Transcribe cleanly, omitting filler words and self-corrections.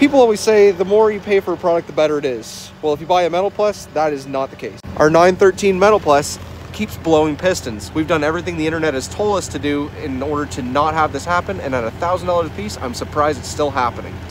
People always say the more you pay for a product, the better it is. Well, if you buy a metalpless, that is not the case. Our 913 metalpless keeps blowing pistons. We've done everything the internet has told us to do in order to not have this happen, and at $1,000 a piece, I'm surprised it's still happening.